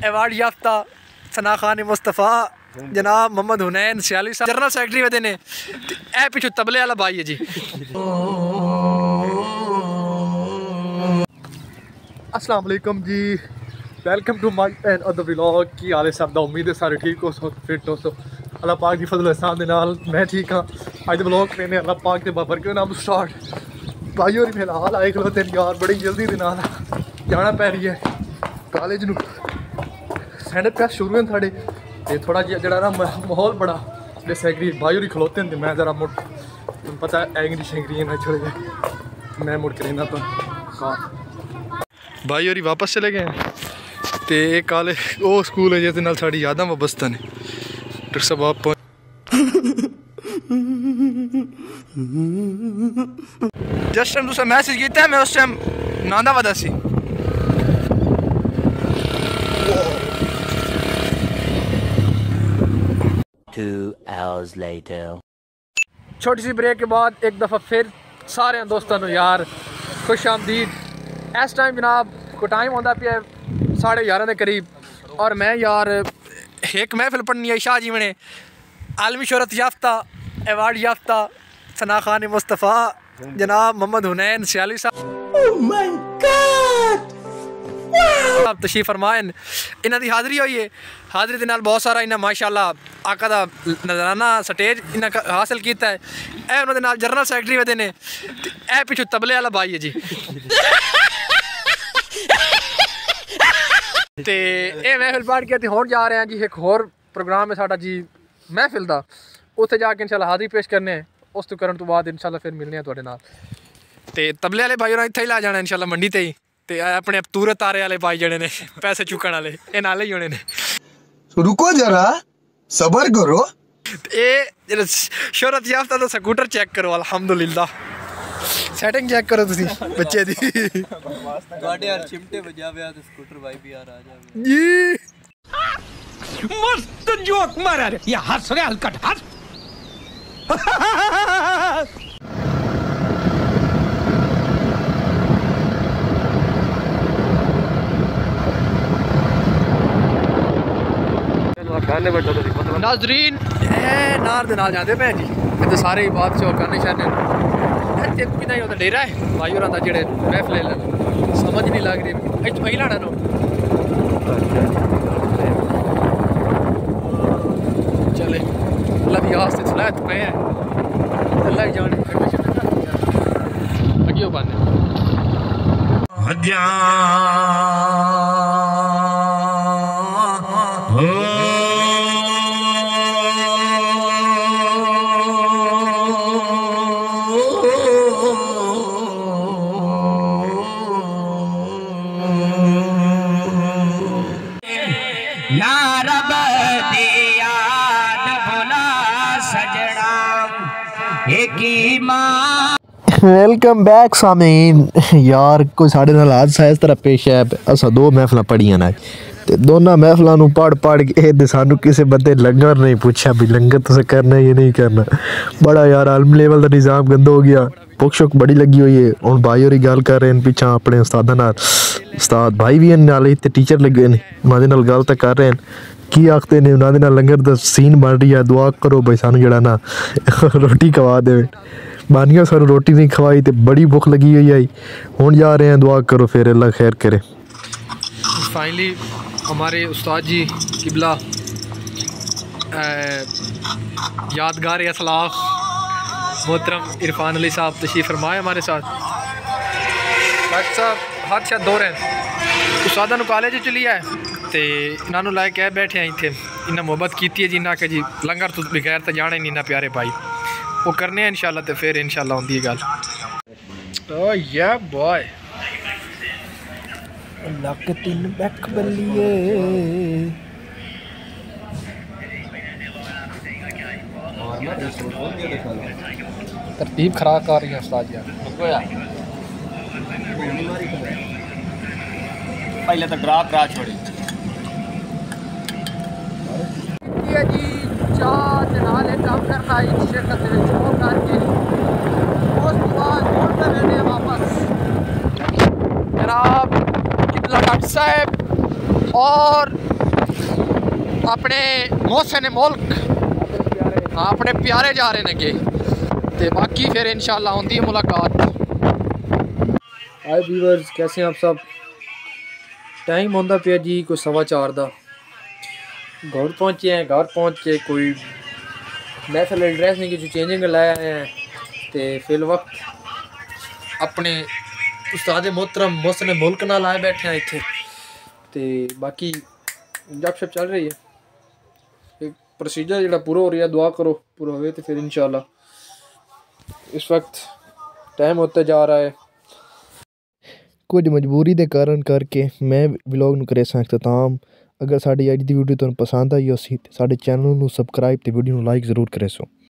Award याफ्ता सना खान मुस्तफ़ा जनाब मोहम्मद हुनैन सियाली साहब जनरल सैकटरी वे ने ए पिछू तबले वाला भाई है जी। अस्सलाम वालेकुम जी, welcome to my and other vlog. की हाल है सब दा? उम्मीद है सारे ठीक हो, फिट हो। अल्लाह पाक की फजल एहसान दे नाल मैं ठीक हाँ। अज व्लॉग करने अल्लाह पाक के बाबर के नाम स्टार्ट। भाई और फिलहाल आए खलोते यार बड़ी जल्दी दे नाल जाना पै रही है कॉलेज नूं। सैंड अप शुरू हैं साढ़े ते थोड़ा जिहा ना माहौल बड़ा सैकटरी भाई और खलोते हैं। मैं जरा मुड़ तुम पता है एंगरी शैंगरी ना छोड़ गए, मैं मुड़ कर तो भाई और वापस चले गए हैं। तो एक कॉलेज वो स्कूल है जिसके नाल साड़ी यादां वाबस्ता ने। डॉक्टर साहब आप जिस टाइम तुसें मैसेज किया मैं उस टाइम नांदा वदा सी। छोटी सी ब्रेक के बाद एक दफ़ा फिर सारे दोस्तों यार खुश आमदीद। इस टाइम जनाब को टाइम होता पे 11:30 के करीब और मैं यार एक महफिल पढ़नी है शाह जी ने आलमी शोहरत याफ्ता अवार्ड याफ्ता सना खान मुस्तफ़ा जनाब मोहम्मद हुनैन सियाली साहब तशरीफ फरमाएन। इन्हां दी हाज़री हुई है। हाज़री दे नाल बहुत सारा इन्हां माशाअल्लाह आका दा नजराना स्टेज इन्हां हासिल किया है। ए उन्हां दे नाल जनरल सैकटरी वे ने ए पिछू तबले वाला भाई है जी। ते ए महफिल पढ़ के हुण जा रहे हैं जी एक होर प्रोग्राम है साडा जी महफिल दा, उत्थे जाके इंशाल्लाह हाज़री पेश करने। उस तो करन तो बाद इंशाल्लाह फिर मिलने हैं तुहाडे नाल। ते तबले वाले भाई होरां इत्थे ही ला जाना इंशाल्लाह मंडी ते ही। ते अपने तूरत तारे वाले भाई जड़े ने पैसे चुकन वाले ये नाले ही होने ने। रुको जरा सबर करो। ये शोहरत याफ्ता तो स्कूटर चेक करो अल्हम्दुलिल्लाह। सेटिंग चेक करो तुसी बच्चे दी। ਤੁਹਾਡੇ ਯਾਰ ਚਿਮਟੇ ਵਜਾ ਵਿਆ ਤੇ ਸਕੂਟਰ ਵਾਈ ਵੀ ਯਾਰ ਆ ਜਾਵੇ जी। मस्त जोक मारा रे ये हंस रे हलकट हंस। नाजरीन नार दे नाल जाते भैन जी तो सारे बात शो करने शाने भी नहीं होता डेरा है भाई होरां दा जेड़े महफिल समझ नहीं लग रही इच वही लाना नो चले अल्लाह दी आस ते सलाहत पे है अल्लाह ही जाने अगियो बाने वेलकम बैक सामीन। यार कोई साढ़े नाल हादसा इस तरह पेश है। असा दो महफिल पढ़ियां ना ते दोनों महफिलों पढ़ के सानू किसी बंदे लंगर नहीं पूछा भी लंगर तुसें करना या नहीं करना। बड़ा यार आलम लेवल का निज़ाम गंदा हो गया। भुख शुक बड़ी लगी हुई है। हुण भाई होरी गल कर रहे हैं पिछा अपने उस्तादा नाल। उस्ताद भाई भी नाल ते टीचर लगे ने उन्हां दे नाल गल तां कर रहे हैं की आखते ने उन्हां दे नाल लंगर दा सीन बन रही है। दुआ करो भाई सानू जड़ा ना रोटी खवा देवे। बानिया सानू रोटी नहीं खवाई तो बड़ी भुख लगी हुई आई। हुण जा रहे हैं दुआ करो फिर अल्लाह खैर करे। फाइनली हमारे उस्ताद जी किबला यादगार असलाफ मोहतरम इरफान अली साहब तशरीफ फरमाए हमारे साथ। डॉक्टर साहब हाथ शायद दो रहे उस्तादा नूं कॉलेज चली है तो इन्होंने लै कह बैठे हैं इतने इन्हें मुहब्बत की है जिन्ना कि जी लंगर तो बगैर तो जाने नहीं इन्ना प्यारे भाई वो करने इंशाल्लाह तो फिर इंशाल्लाह होंदी है गल। ओ या बॉय लक तीन बैक बल्लिए तरतीब खराब कर रही है उस्ताद यार। पहले तो ड्रा करा छोड़ी जी चाह ते नाल काम करना है शिरकत दे विच हो करके उस बाद मुड़ कर रहने वापस जनाब किबला डॉक्टर साहब और अपने मोहसिन मुल्क हाँ अपने प्यारे जा रहे ने ते बाकी फिर इंशाल्लाह होंदी है मुलाकात। हाय व्यूअर्स, कैसे हैं आप सब? टाइम होंदा पिया जी कोई 4:15 दा। घर पहुँचे हैं, घर पहुँच के कोई महफिल ड्रेसिंग की चेंजिंग लाया हैं तो फिल वक्त अपने उस्ताद मोहतरम मोहसिन मुल्क नाल आए बैठे हैं इत्थे ते बाकी गपशप चल रही है। एक प्रोसीजर जो पूरा हो रहा है, दुआ करो पूरा हो तो फिर इंशाल्लाह। इस वक्त टाइम होता जा रहा है, कुछ मजबूरी के कारण करके मैं व्लॉग नूं करे सां इख्तिताम। अगर साडी अज दी वीडियो तुहानूं पसंद आई हो तो साडे चैनल नूं सबसक्राइब ते वीडियो नूं लाइक जरूर करे सो।